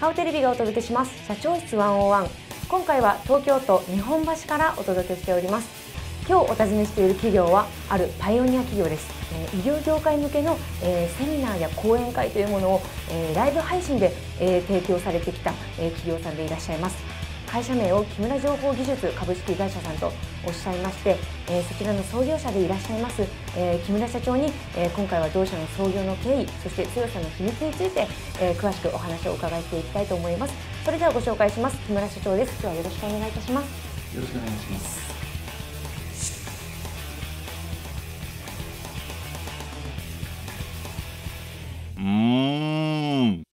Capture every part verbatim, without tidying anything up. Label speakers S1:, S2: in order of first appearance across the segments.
S1: カオテレビがお届けします社長室ひゃくいち。今回は東京都日本橋からお届けしております。今日お尋ねしている企業はあるパイオニア企業です。医療業界向けのセミナーや講演会というものをライブ配信で提供されてきた企業さんでいらっしゃいます。会社名を木村情報技術株式会社さんとおっしゃいまして、そちらの創業者でいらっしゃいます木村社長に今回は同社の創業の経緯、そして強さの秘密について詳しくお話を伺っていきたいと思います。それではご紹介します。木村社長です。今日はよろしくお願いいたします。
S2: よろしくお願いします。
S3: うーん。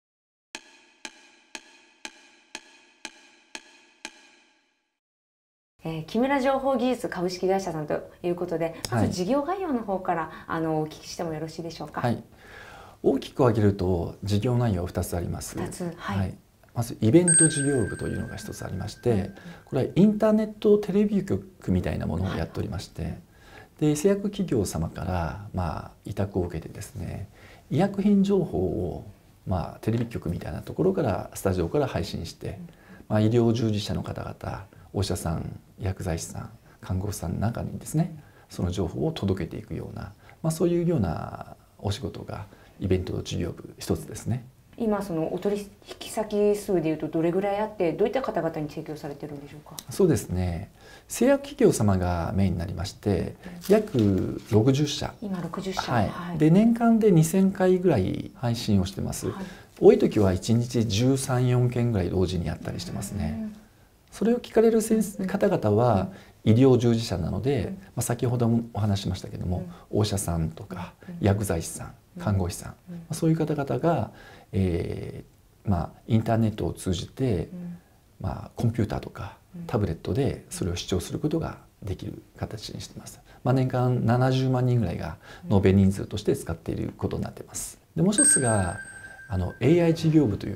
S1: えー、木村情報技術株式会社さんということで、まず事業概要の方から、はい、あのお聞きしてもよろしいでしょうか。
S2: はい、大きく分けると事業内容ふたつあります。
S1: ふたつ、はいはい、
S2: まずイベント事業部というのがひとつありまして、うん、これはインターネットテレビ局みたいなものをやっておりまして、はい、で製薬企業様から、まあ、委託を受けてですね、医薬品情報を、まあ、テレビ局みたいなところからスタジオから配信して、うん、まあ、医療従事者の方々、お医者さん、薬剤師さん、看護師さんの中にですね、その情報を届けていくような、まあ、そういうようなお仕事がイベント事業部一つですね。
S1: 今そのお取引先数でいうとどれぐらいあって、どういった方々に提供されてるんでしょうか。
S2: そうですね、製薬企業様がメインになりまして、約ろくじゅっしゃ、
S1: 今ろくじゅっしゃ、
S2: はい
S1: はい、
S2: で年間でにせんかいぐらい配信をしてます。はい、多い時はいちにちじゅうさん、よんけんぐらい同時にやったりしてますね。うん、それを聞かれる方々は医療従事者なので、まあ、先ほどもお話しましたけども、お医者さんとか薬剤師さん、看護師さん、そういう方々が、えーまあ、インターネットを通じて、まあ、コンピューターとかタブレットでそれを視聴することができる形にしています。まあ、年間ななじゅうまんにんぐらいが延べ人数として使っていることになっています。でもう一つがあの エーアイ 事業部といって、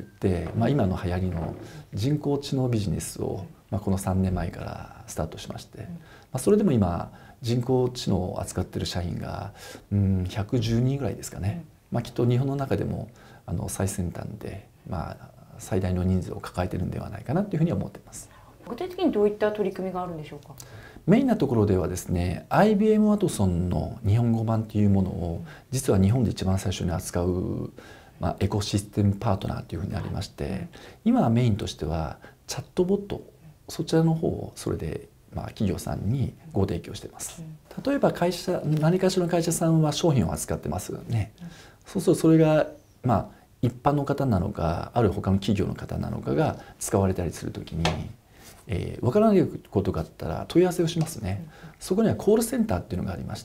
S2: まあ、今の流行りの人工知能ビジネスを、まあ、このさんねんまえからスタートしまして、まあ、それでも今人工知能を扱っている社員がうんひゃくじゅうにんぐらいですかね。まあ、きっと日本の中でもあの最先端で、まあ、最大の人数を抱えているんではないかなというふうに思っています。
S1: 具体的にどういった取り組みがあるんでしょうか。
S2: メインなところではですね、 アイビーエム ワトソンの日本語版というものを実は日本で一番最初に扱う、まあ、エコシステムパートナーというふうにありまして、今はメインとしてはチャットボット、そちらの方をそれで、まあ、企業さんにご提供しています。例えば会社、何かしらの会社さんは商品を扱ってますよね。そうするとそれが、まあ、一般の方なのか、ある他の企業の方なのかが使われたりするときに、えー、分からないことがあったら問い合わせをしますね。そこにはコールセンターっていうのがありまして、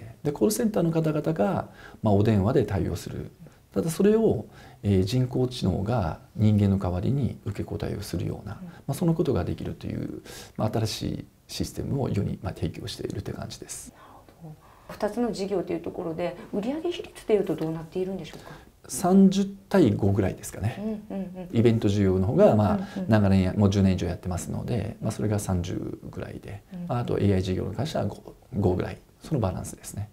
S2: でコールセンターの方々が、まあ、お電話で対応する。ただそれを、えー、人工知能が人間の代わりに受け答えをするような、まあ、そのことができるという、まあ、新しいシステムを世に、まあ、提供しているという感じです。
S1: ふたつの事業というところで売上比率でいうとどうなっているんでしょうか。
S2: さんじゅうたいごぐらいですかね。イベント事業の方が、まあ、長年もうじゅうねん以上やってますので、まあ、それがさんじゅうぐらいで、あと エーアイ 事業に関しては ご, ごぐらい、そのバランスですね。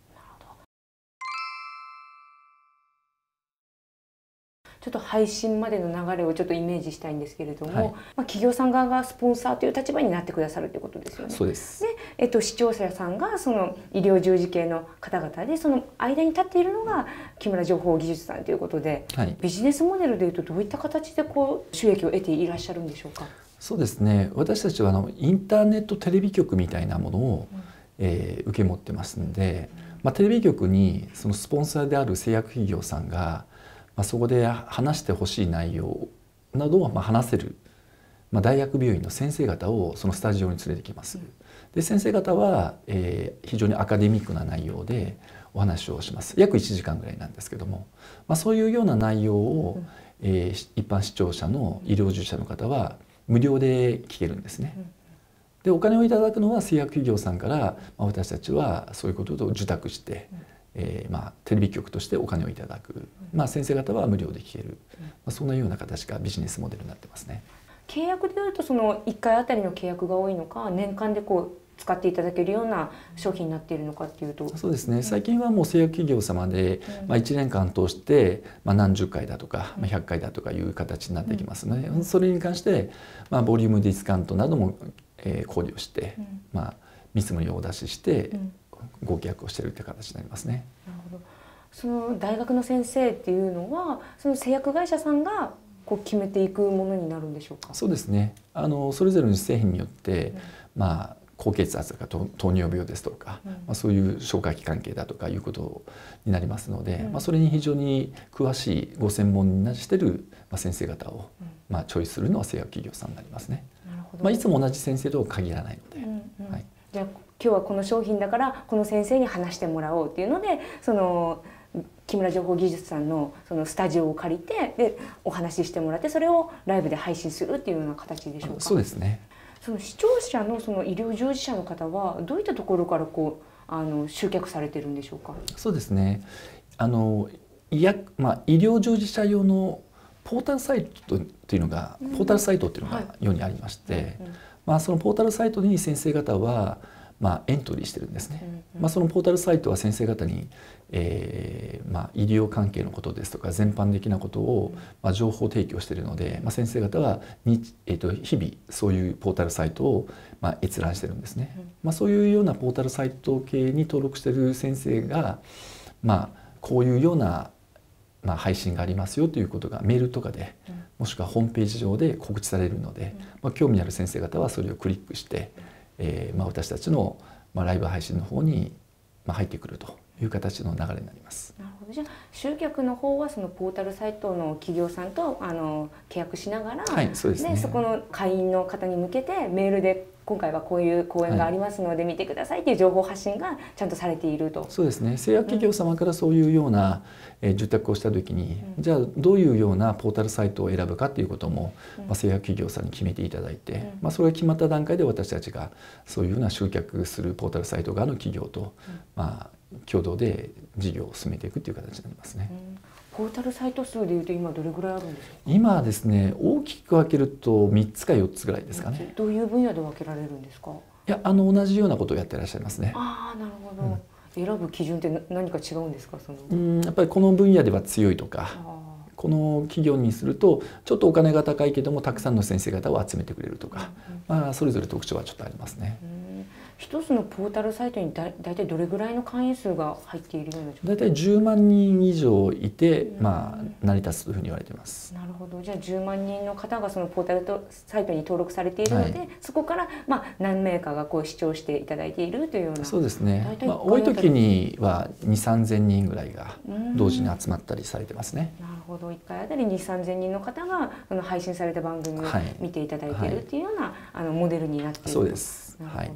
S1: ちょっと配信までの流れをちょっとイメージしたいんですけれども、はい、まあ、企業さん側がスポンサーという立場になってくださるということですよね。
S2: そうです。
S1: で、えっと、視聴者さんがその医療従事系の方々で、その間に立っているのが木村情報技術さんということで、はい、ビジネスモデルでいうとどういった形でこう収益を得ていらっしゃるんでしょうか。
S2: そうですね、私たちはあのインターネットテレビ局みたいなものを、うん、えー、受け持ってますんで、まあ、テレビ局にそのスポンサーである製薬企業さんがまあそこで話してほしい内容などをまあ話せる、まあ、大学病院の先生方をそのスタジオに連れてきます。で先生方は、えー、非常にアカデミックな内容でお話をします。約いちじかんぐらいなんですけども、まあ、そういうような内容を、えー、一般視聴者の医療従事者の方は無料で聞けるんですね。でお金をいただくのは製薬企業さんから、まあ、私たちはそういうことを受託して、えーまあ、テレビ局としてお金をいただく、まあ、先生方は無料で聞ける、まあ、そんなような形がビジネスモデルになってますね。
S1: 契約でいうとそのいっかいあたりの契約が多いのか、年間でこう使っていただけるような商品になっているのかっていうと。
S2: そうですね、最近はもう製薬企業様で、うん、まあ、いちねんかん通して、まあ、何十回だとか、まあ、ひゃっかいだとかいう形になってきますので、うん、それに関して、まあ、ボリュームディスカウントなども、えー、考慮して、うん、まあ、見積もりをお出ししてご契約をしているという形になりますね。
S1: なるほど。その大学の先生っていうのはその製薬会社さんがこう決めていくものになるんでしょうか。
S2: そうですね、あのそれぞれの製品によって、うん、まあ高血圧とか糖尿病ですとか、うん、まあ、そういう消化器関係だとかいうことになりますので、うん、まあ、それに非常に詳しいご専門にしている先生方を、うん、まあ、チョイスするのは製薬企業さんになりますね。なるほど。まあ、いつも同じ先生とは限らないので、うんうん、はい、じゃあ今
S1: 日はこの商品だからこの先生に話してもらおうっていうので、その木村情報技術さんのそのスタジオを借りてでお話ししてもらって、それをライブで配信するっていうような形でしょうか。
S2: そうですね。
S1: その視聴者のその医療従事者の方はどういったところからこうあの集客されてるんでしょうか。
S2: そうですね。あの医薬、まあ、医療従事者用のポータルサイトというのが、うん、ポータルサイトというのが世にありまして、うん、まあ、そのポータルサイトに先生方はまあエントリーしてるんですね。うんうん、まあ、そのポータルサイトは先生方に、えーまあ、医療関係のことですとか全般的なことを、まあ、情報提供しているので、まあ、先生方はに、えー、と日々そういうポータルサイトを、まあ、閲覧してるんですね。うん、まあ、そういうようなポータルサイト系に登録している先生が、まあ、こういうような、まあ、配信がありますよということがメールとかで、うん、もしくはホームページ上で告知されるので、うん、まあ、興味ある先生方はそれをクリックして、えーまあ、私たちの、まあ、ライブ配信の方に、まあ、入ってくるという形の流れになります。
S1: なるほど。じゃあ集客の方はそのポータルサイトの企業さんとあの契約しながら、
S2: はい、そうですね。
S1: でそこの会員の方に向けてメールで今回はこういう講演がありますので見てくださいという情報発信がちゃんとされていると。
S2: そうですね。製薬企業様からそういうような、うん、えー、受託をした時に、うん、じゃあどういうようなポータルサイトを選ぶかということも、うん、まあ、製薬企業さんに決めていただいて、うん、まあ、それが決まった段階で私たちがそういうような集客するポータルサイト側の企業と、うん、まあ共同で事業を進めていくという形になりますね。うん、
S1: ポータルサイト数でいうと今どれぐらいあるんですか。
S2: 今はですね、大きく分けるとみっつかよっつぐらいですかね。
S1: どういう分野で分けられるんですか。
S2: いや、あの同じようなことをやってらっしゃいますね。
S1: ああ、なるほど。うん、選ぶ基準って何か違うんですか。その
S2: うん、やっぱりこの分野では強いとか、この企業にするとちょっとお金が高いけどもたくさんの先生方を集めてくれるとか、うんうん、まあ、それぞれ特徴はちょっとありますね。うん、
S1: 一つのポータルサイトにだだいたいどれぐらいの会員数が入っているような状況。
S2: だいたいじゅうまんにん以上いて、うん、まあ、成り立つというふうに言われています。
S1: なるほど。じゃあじゅうまんにんの方がそのポータルサイトに登録されているので、はい、そこから、まあ、何名かがこう視聴していただいているというような。
S2: そうですね。まあ、多い時にはにせんさんぜんにんぐらいが同時に集まったりされてますね。
S1: なるほど。いっかいあたりにせんさんぜんにんの方がその配信された番組を見ていただいているというような、はい、あのモデルになっている。
S2: そうです。
S1: なるほど。はい、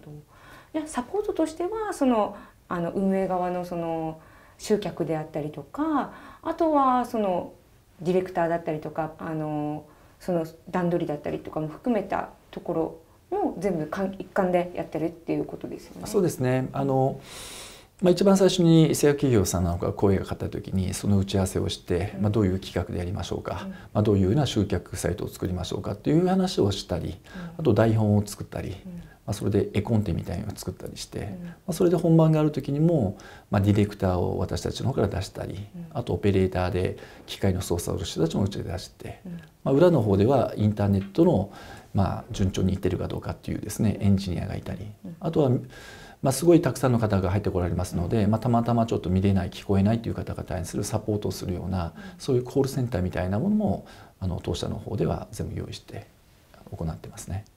S1: サポートとしてはそのあの運営側のその集客であったりとか、あとはそのディレクターだったりとか、あのその段取りだったりとかも含めたところも全部一環でやってるっていうことですよね。
S2: そうですね。あのまあ、一番最初に製薬企業さんなんかが声がかかった時にその打ち合わせをして、まあ、どういう企画でやりましょうか、うん、まあ、どういうような集客サイトを作りましょうかっていう話をしたり、あと台本を作ったり、うん、まあ、それで絵コンテみたいなのを作ったりして、うん、まあ、それで本番がある時にも、まあ、ディレクターを私たちの方から出したり、うん、あとオペレーターで機械の操作をする人たちもうちで出して、うん、まあ、裏の方ではインターネットの、まあ、順調にいってるかどうかっていうですねエンジニアがいたり、あとはまあ、すごいたくさんの方が入ってこられますので、まあ、たまたまちょっと見れない聞こえないという方々にするサポートをするような、そういうコールセンターみたいなものもあの当社の方では全部用意して行ってますね。